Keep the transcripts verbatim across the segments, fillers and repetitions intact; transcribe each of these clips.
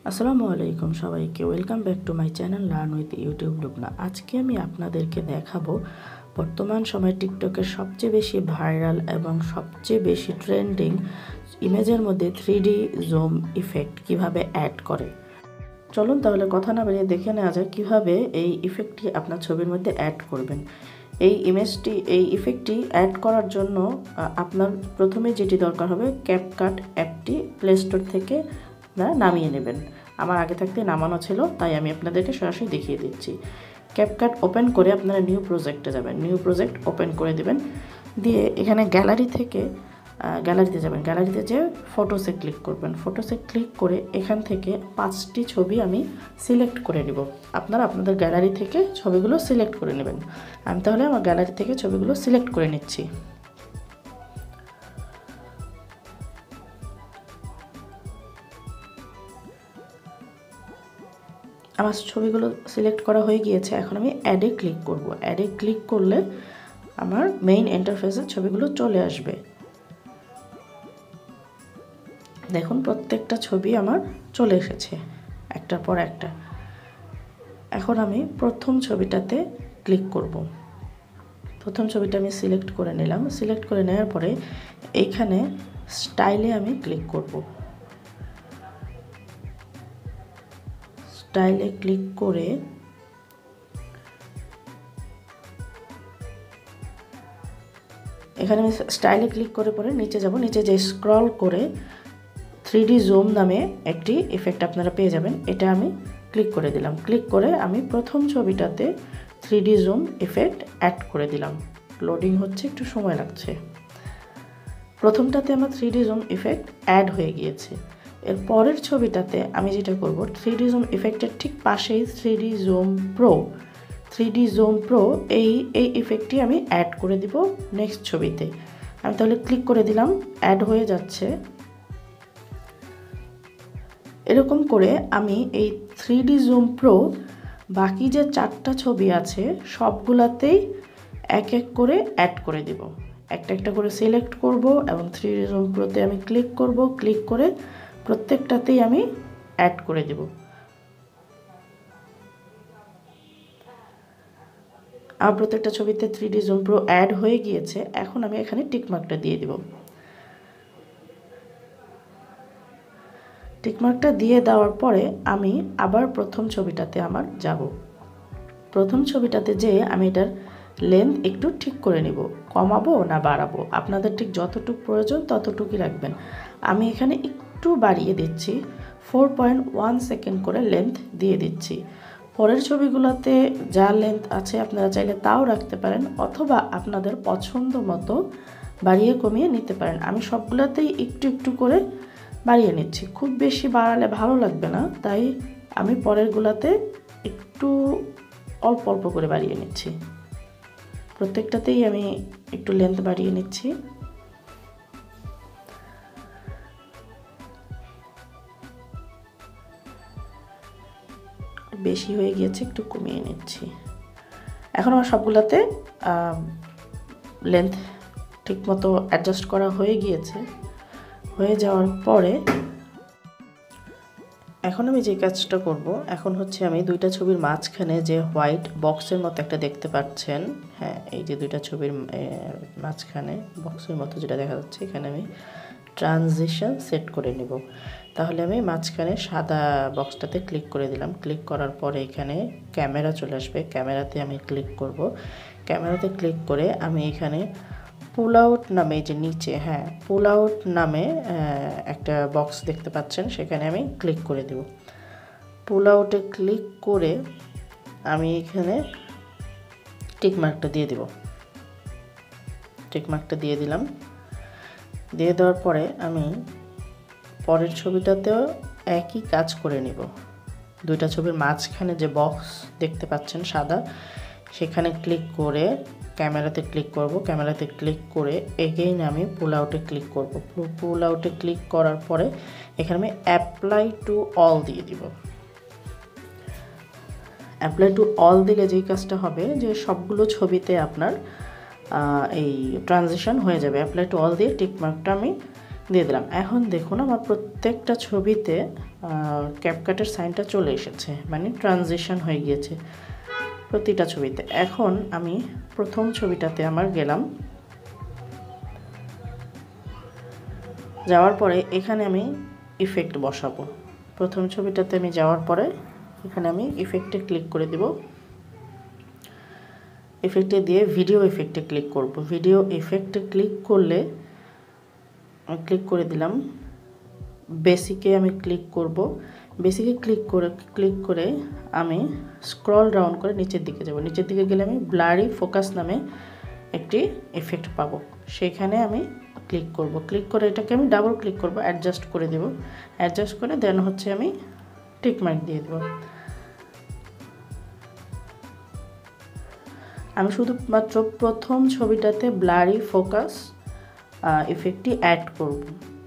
আসসালামু আলাইকুম সবাইকে welcome back to my channel learn with YouTube Lubna. আজকে আমি আপনাদেরকে দেখাবো বর্তমান সময়ে টিকটকের সবচেয়ে বেশি ভাইরাল এবং সবচেয়ে বেশি ট্রেন্ডিং ইমেজের মধ্যে থ্রি ডি জুম ইফেক্ট কিভাবে অ্যাড করে। চলুন তাহলে কথা না বাড়িয়ে দেখে নেওয়া যায় কীভাবে এই ইফেক্টটি আপনার ছবির মধ্যে অ্যাড করবেন। এই ইমেজটি এই ইফেক্টটি অ্যাড করার জন্য আপনার প্রথমে যেটি দরকার হবে ক্যাপকাট অ্যাপটি প্লে স্টোর থেকে আপনারা নামিয়ে নেবেন। আমার আগে থাকতে নামানো ছিল, তাই আমি আপনাদেরকে সরাসরি দেখিয়ে দিচ্ছি। ক্যাপকাট ওপেন করে আপনারা নিউ প্রজেক্টে যাবেন, নিউ প্রজেক্ট ওপেন করে দেবেন। দিয়ে এখানে গ্যালারি থেকে গ্যালারিতে যাবেন, গ্যালারিতে যেয়ে ফটোসে ক্লিক করবেন। ফটোসে ক্লিক করে এখান থেকে পাঁচটি ছবি আমি সিলেক্ট করে নিব। আপনারা আপনাদের গ্যালারি থেকে ছবিগুলো সিলেক্ট করে নেবেন। আমি তাহলে আমার গ্যালারি থেকে ছবিগুলো সিলেক্ট করে নিচ্ছি। আমার ছবিগুলো সিলেক্ট করা হয়ে গিয়েছে। এখন আমি অ্যাডে ক্লিক করব। অ্যাডে ক্লিক করলে আমার মেইন ইন্টারফেসে ছবিগুলো চলে আসবে। দেখুন প্রত্যেকটা ছবি আমার চলে এসেছে একটার পর একটা। এখন আমি প্রথম ছবিটাতে ক্লিক করব। প্রথম ছবিটা আমি সিলেক্ট করে নিলাম। সিলেক্ট করে নেওয়ার পরে এইখানে স্টাইলে আমি ক্লিক করব। স্টাইলে ক্লিক করে এখানে আমি স্টাইলে ক্লিক করে পরে নিচে যাব। নিচে যে স্ক্রল করে থ্রি ডি জুম নামে একটি ইফেক্ট আপনারা পেয়ে যাবেন। এটা আমি ক্লিক করে দিলাম। ক্লিক করে আমি প্রথম ছবিটাতে three D zoom effect add করে দিলাম। লোডিং হচ্ছে, একটু সময় লাগছে। প্রথমটাতে আমার three D zoom effect add হয়ে গিয়েছে। এর পরের ছবিটাতে আমি যেটা করব, থ্রি ডি জুম ইফেক্টের ঠিক পাশেই three D zoom pro three D zoom pro এই এই ইফেক্টটি আমি অ্যাড করে দিব নেক্সট ছবিতে। আমি তাহলে ক্লিক করে দিলাম, অ্যাড হয়ে যাচ্ছে। এরকম করে আমি এই থ্রি ডি জুম প্রো বাকি যে চারটা ছবি আছে সবগুলাতেই এক এক করে অ্যাড করে দিব। একটা একটা করে সিলেক্ট করব এবং থ্রি ডি জুম প্রোতে আমি ক্লিক করব। ক্লিক করে প্রত্যেকটাতেই আমি অ্যাড করে দেব। আমার প্রত্যেকটা ছবিতে three D zoom pro add হয়ে গিয়েছে। এখন আমি এখানে টিকমার্কটা দিয়ে দিব। টিকমার্কটা দিয়ে দেওয়ার পরে আমি আবার প্রথম ছবিটাতে আমার যাব। প্রথম ছবিটাতে যেয়ে আমি এটার লেন্থ একটু ঠিক করে নিব, কমাবো না বাড়াবো, আপনাদের ঠিক যতটুকু প্রয়োজন ততটুকুই রাখবেন। আমি এখানে একটু বাড়িয়ে দিচ্ছি, ফোর পয়েন্ট ওয়ান সেকেন্ড করে লেন্থ দিয়ে দিচ্ছি। পরের ছবিগুলোতে যা লেন্থ আছে আপনারা চাইলে তাও রাখতে পারেন, অথবা আপনাদের পছন্দ মতো বাড়িয়ে কমিয়ে নিতে পারেন। আমি সবগুলোতেই একটু একটু করে বাড়িয়ে নিচ্ছি। খুব বেশি বাড়ালে ভালো লাগবে না, তাই আমি পরেরগুলোতে একটু অল্প অল্প করে বাড়িয়ে নিচ্ছি। প্রত্যেকটাতেই আমি একটু লেন্থ বাড়িয়ে নিচ্ছি। বেশি হয়ে গিয়েছে, একটু কমিয়ে নিচ্ছি। এখন আমার সবগুলোতে লেন্থ ঠিকমতো অ্যাডজাস্ট করা হয়ে গিয়েছে। হয়ে যাওয়ার পরে এখন আমি যে কাজটা করব, এখন হচ্ছে আমি দুইটা ছবির মাঝখানে যে হোয়াইট বক্সের মতো একটা দেখতে পাচ্ছেন, হ্যাঁ এই যে দুইটা ছবির মাঝখানে বক্সের মতো যেটা দেখা যাচ্ছে, এখানে আমি ট্রানজিশন সেট করে নিব। তাহলে আমি মাঝখানে সাদা বক্সটাতে ক্লিক করে দিলাম। ক্লিক করার পরে এখানে ক্যামেরা চলে আসবে। ক্যামেরাতে আমি ক্লিক করব। ক্যামেরাতে ক্লিক করে আমি এখানে পুল আউট নামে যে নিচে, হ্যাঁ পুল আউট নামে একটা বক্স দেখতে পাচ্ছেন, সেখানে আমি ক্লিক করে দেব। পুল আউটে ক্লিক করে আমি এখানে টিকমার্কটা দিয়ে দেব। টিকমার্কটা দিয়ে দিলাম। দিয়ে দেওয়ার পরে আমি পরের ছবিটাতেও একই কাজ করে নিব। দুইটা ছবির মাঝখানে যে বক্স দেখতে পাচ্ছেন সাদা, সেখানে ক্লিক করে ক্যামেরাতে ক্লিক করব। ক্যামেরাতে ক্লিক করে এগেইন আমি পুল আউটে ক্লিক করব। পুল আউটে ক্লিক করার পরে এখানে আমি অ্যাপ্লাই টু অল দিয়ে দিব। অ্যাপ্লাই টু অল দিলে যেই কাজটা হবে যে সবগুলো ছবিতে আপনার এই ট্রানজিশন হয়ে যাবে। অ্যাপ্লাই টু অল দিয়ে টিকমার্কটা আমি দিয়ে দিলাম। এখন দেখুন আমার প্রত্যেকটা ছবিতে ক্যাপকাটের সাইনটা চলে এসেছে, মানে ট্রানজিশন হয়ে গিয়েছে প্রতিটা ছবিতে। এখন আমি প্রথম ছবিটাতে আমার গেলাম, যাওয়ার পরে এখানে আমি ইফেক্ট বসাবো। প্রথম ছবিটাতে আমি যাওয়ার পরে এখানে আমি ইফেক্টে ক্লিক করে দেব। ইফেক্টে দিয়ে ভিডিও ইফেক্টে ক্লিক করব। ভিডিও ইফেক্টে ক্লিক করলে ক্লিক করে দিলাম। বেসিকে আমি ক্লিক করব। বেসিকে ক্লিক করে ক্লিক করে আমি স্ক্রল ডাউন করে নিচের দিকে যাব। নিচের দিকে গেলে আমি ব্লারি ফোকাস নামে একটি ইফেক্ট পাবো, সেখানে আমি ক্লিক করব। ক্লিক করে এটাকে আমি ডাবল ক্লিক করব, অ্যাডজাস্ট করে দেব। অ্যাডজাস্ট করে দেন হচ্ছে আমি টিক মার্ক দিয়ে দেব। আমি শুধুমাত্র প্রথম ছবিটাতে ব্লারি ফোকাস ইফেক্টটি অ্যাড করব।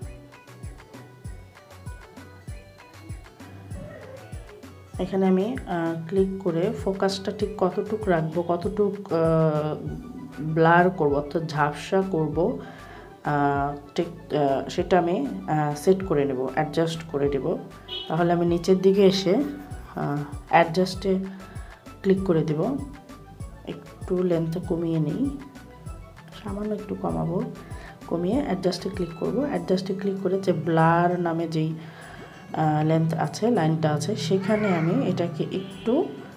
এখানে আমি ক্লিক করে ফোকাসটা ঠিক কতটুক রাখবো, কতটুক ব্লার করব অর্থাৎ ঝাপসা করব, ঠিক সেটা আমি সেট করে নেব, অ্যাডজাস্ট করে দেব। তাহলে আমি নিচের দিকে এসে অ্যাডজাস্টে ক্লিক করে দেব। একটু লেন্থটা কমিয়ে নিই, সামান্য একটু কমাবো, কমিয়ে অ্যাডজাস্টে ক্লিক করব। অ্যাডজাস্টে ক্লিক করে যে ব্লার নামে যেই লেন্থ আছে, লাইনটা আছে, সেখানে আমি এটাকে একটু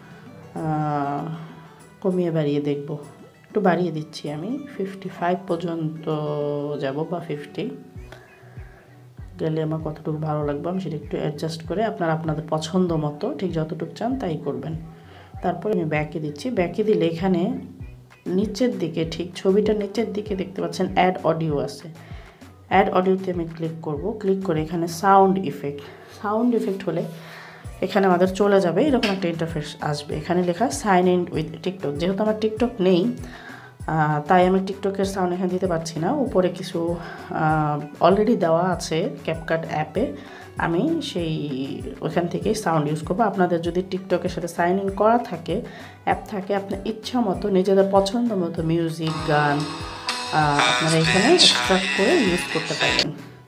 কমিয়ে বাড়িয়ে দেখব। একটু বাড়িয়ে দিচ্ছি, আমি ফিফটি ফাইভ পর্যন্ত যাব বা ফিফটি গেলে আমার কতটুকু ভালো লাগবে আমি সেটা একটু অ্যাডজাস্ট করে আপনারা আপনাদের পছন্দ মতো ঠিক যতটুকু চান তাই করবেন। তারপরে আমি ব্যাকে দিচ্ছি। ব্যাকে দিলে এখানে নিচের দিকে, ঠিক ছবিটার নিচের দিকে দেখতে পাচ্ছেন অ্যাড অডিও আছে। অ্যাড অডিওতে আমি ক্লিক করব। ক্লিক করে এখানে সাউন্ড ইফেক্ট, সাউন্ড ইফেক্ট হলে এখানে আমাদের চলে যাবে, এরকম একটা ইন্টারফেস আসবে। এখানে লেখা সাইন ইন উইথ টিকটক। যেহেতু আমার টিকটক নেই তাই আমি টিকটকের সাউন্ড এখানে দিতে পারছি না। উপরে কিছু অলরেডি দেওয়া আছে ক্যাপকাট অ্যাপে, আমি সেই ওখান থেকেই সাউন্ড ইউজ করবো। আপনাদের যদি টিকটকের সাথে সাইন ইন করা থাকে, অ্যাপ থাকে, আপনার ইচ্ছা মতো নিজেদের পছন্দ মতো মিউজিক, গান আপনারা এখানে এক্সট্রাক্ট করে ইউজ করতে পারবেন।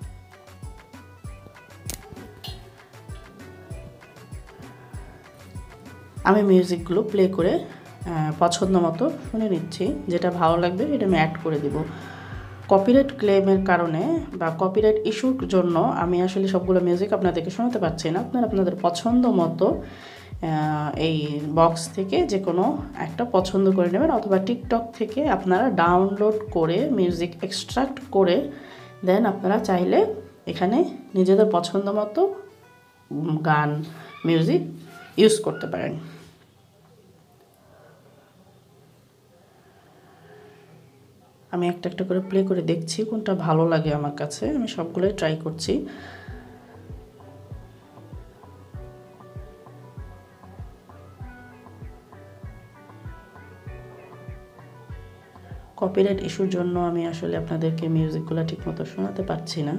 আমি মিউজিকগুলো প্লে করে পছন্দ মতো শুনে নিচ্ছি, যেটা ভালো লাগবে এটা আমি অ্যাড করে দেব। কপিরাইট ক্লেমের কারণে বা কপিরাইট ইস্যুর জন্য আমি আসলে সবগুলো মিউজিক আপনাদেরকে শোনাতে পারছি না। আপনারা আপনাদের পছন্দ মতো এই বক্স থেকে যে কোনো একটা পছন্দ করে নেবেন, অথবা টিকটক থেকে আপনারা ডাউনলোড করে মিউজিক এক্সট্রাক্ট করে দেন আপনারা চাইলে এখানে নিজেদের পছন্দ মতো গান, মিউজিক ইউজ করতে পারেন। আমি একটা একটা করে প্লে করে দেখছি কোনটা ভালো লাগে আমার কাছে, আমি সবগুলোই ট্রাই করছি। কপিরাইট ইস্যুর জন্য আমি আসলে আপনাদেরকে মিউজিকগুলো ঠিকমতো শোনাতে পারছি না।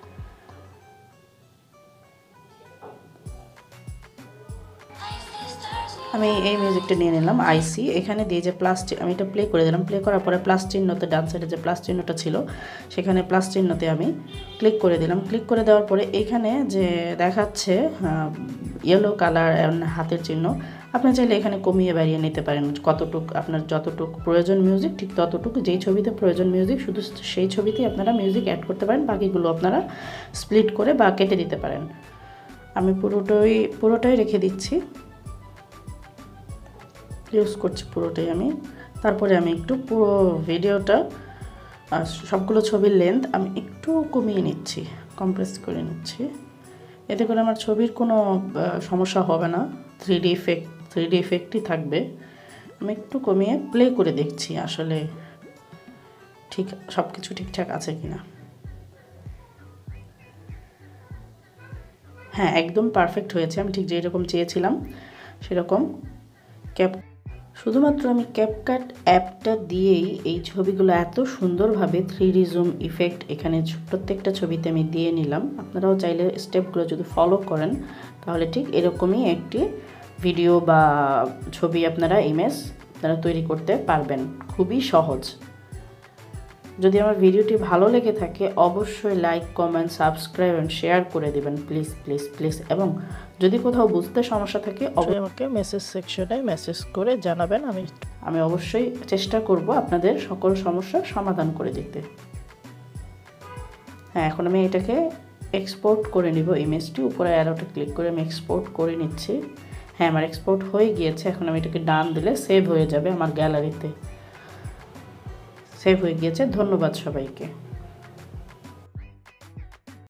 আমি এই মিউজিকটা নিয়ে নিলাম আইসি। এখানে দিয়ে যে প্লাস, আমি এটা প্লে করে দিলাম। প্লে করার পরে প্লাস চিহ্নতে, ডান সাইডে যে প্লাস চিহ্নটা ছিল সেখানে প্লাস চিহ্নতে আমি ক্লিক করে দিলাম। ক্লিক করে দেওয়ার পরে এখানে যে দেখাচ্ছে ইয়েলো কালার হাতের চিহ্ন, আপনি চাইলে এখানে কমিয়ে বাড়িয়ে নিতে পারেন কতটুকু আপনার যতটুকু প্রয়োজন মিউজিক, ঠিক ততটুকু। যেই ছবিতে প্রয়োজন মিউজিক শুধু সেই ছবিতেই আপনারা মিউজিক অ্যাড করতে পারেন, বাকিগুলো আপনারা স্প্লিট করে বা কেটে দিতে পারেন। আমি পুরোটাই পুরোটাই রেখে দিচ্ছি, ইউজ করছি পুরোটাই আমি। তারপরে আমি একটু পুরো ভিডিওটা, সবগুলো ছবির লেন্থ আমি একটু কমিয়ে নিচ্ছি, কম্প্রেস করে নিচ্ছি। এতে করে আমার ছবির কোনো সমস্যা হবে না, three D effect three D ইফেক্টই থাকবে। আমি একটু কমিয়ে প্লে করে দেখছি আসলে ঠিক সব কিছু ঠিকঠাক আছে কিনা। হ্যাঁ, একদম পারফেক্ট হয়েছে, আমি ঠিক যেরকম চেয়েছিলাম সেরকম। ক্যাপ শুধুমাত্র আমি ক্যাপকাট অ্যাপটা দিয়েই এই ছবিগুলো এত সুন্দরভাবে থ্রি ডি জুম ইফেক্ট এখানে প্রত্যেকটা ছবিতে আমি দিয়ে নিলাম। আপনারাও চাইলে স্টেপগুলো যদি ফলো করেন তাহলে ঠিক এরকমই একটি ভিডিও বা ছবি আপনারা ইমেজ আপনারা তৈরি করতে পারবেন, খুবই সহজ। যদি আমার ভিডিওটি ভালো লেগে থাকে অবশ্যই like, comment, subscribe and share করে দিবেন প্লিজ প্লিজ প্লিজ। এবং যদি কোথাও বুঝতে সমস্যা থাকে অবশ্যই আমাকে মেসেজ সেকশনে মেসেজ করে জানাবেন। আমি আমি অবশ্যই চেষ্টা করব আপনাদের সকল সমস্যার সমাধান করে দিতে। হ্যাঁ, এখন আমি এটাকে এক্সপোর্ট করে নিব ইমেজটি। উপরে অ্যারোতে ক্লিক করে আমি এক্সপোর্ট করে নিচ্ছি। হ্যাঁ, আমার এক্সপোর্ট হয়ে গিয়েছে। এখন আমি এটাকে ডান দিলে সেভ হয়ে যাবে আমার গ্যালারিতে। সেভ হয়ে গিয়েছে। ধন্যবাদ সবাইকে।